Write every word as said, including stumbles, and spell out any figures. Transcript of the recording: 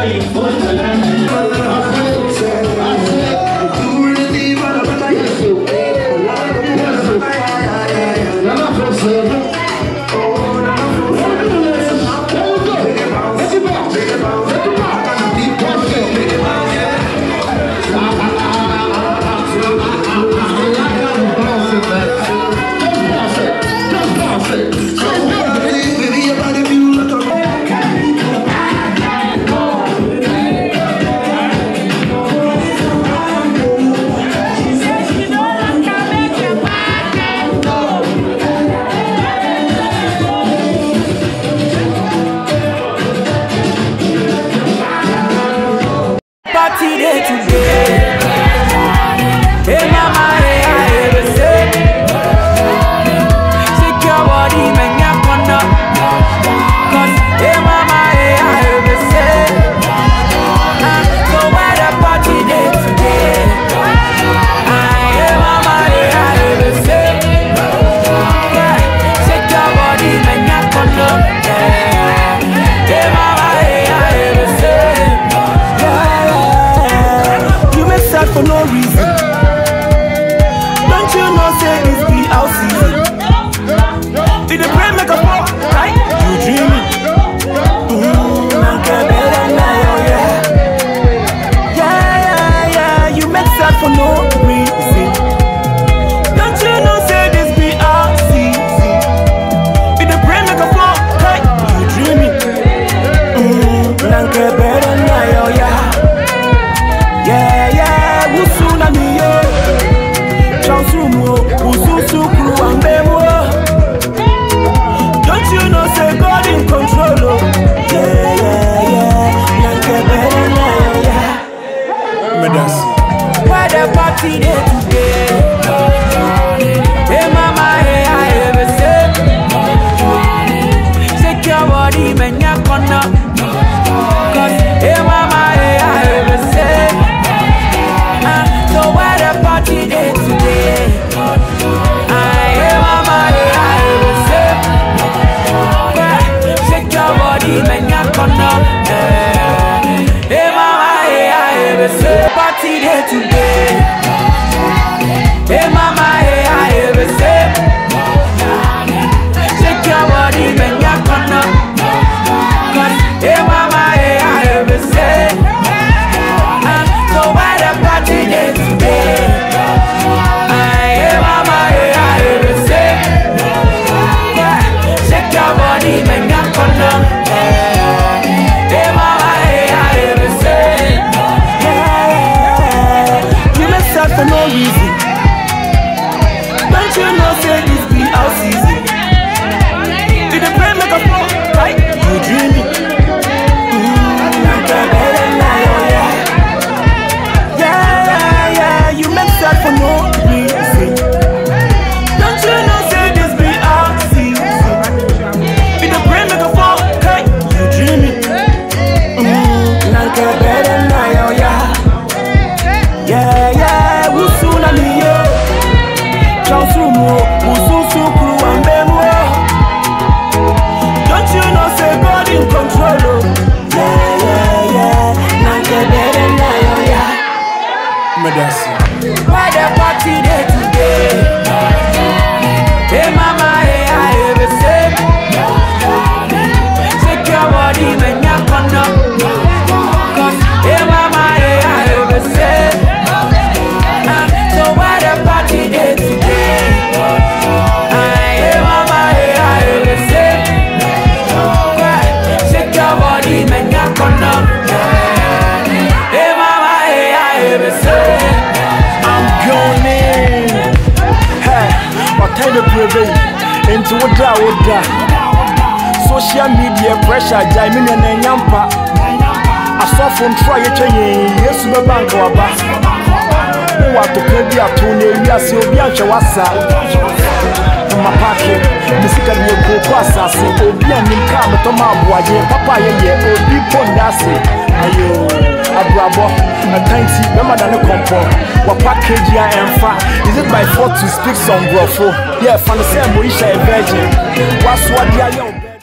For no reason. Don't you know say this be our season? Did the brain make a fall, right? You dreaming? Mm, yeah. Yeah, yeah, yeah. You make sad for no reason. Don't you know say this be our season? Did the brain make a fall, right? You dreaming? Mm, yeah. Yeah, yeah. Don't you know say God in control? Oh. Yeah, yeah, yeah. Why the party day today? Hey mama, hey I ever say, shake your body, man, you're gonna. Cause hey mama, hey I ever say, uh, so why the party day today? Party day today. Hey mama, hey I ever say, shake your body, man, you're gonna. Cause hey mama, hey I ever say, uh, so why the party day today? Hey mama, hey I ever say, shake your body, man, you're gonna. Hey mama, hey I ever say. For no reason. Don't you know say this be our season? Did the brain make a fall, right? You dreaming? Mm, yeah. Yeah, yeah, you make sad for no reason. Don't you know say this be our season? Did the brain make a fall, right? You dreaming? Mm, yeah, yeah. Don't you know say God in control? Yeah, yeah, yeah. Why the party day today? Hey mama, hey I ever say, shake your body, man, you're gonna. Cause hey mama, hey I ever say, uh, so why the party day today? Hey mama, hey I ever say, shake your body, man, you're gonna. Hey mama, hey I ever say, I'm going in. Hey, what time of prevent into what da what da? Social media pressure, Jaimini and Yampa. I saw from try a chain, yes, to the bank or back. Who are to pay the attorney, yes, you'll be at your wasa. My pocket, the second year go pass us, Obian in Kama Tomawa, Papa, yeah, Obi Pondasi. Ayo, Abrabo, a tiny, remember than a compo. What package ya and fat? Is it by four to speak some gruffle? Yeah, from the same way, a virgin. What's what they are young?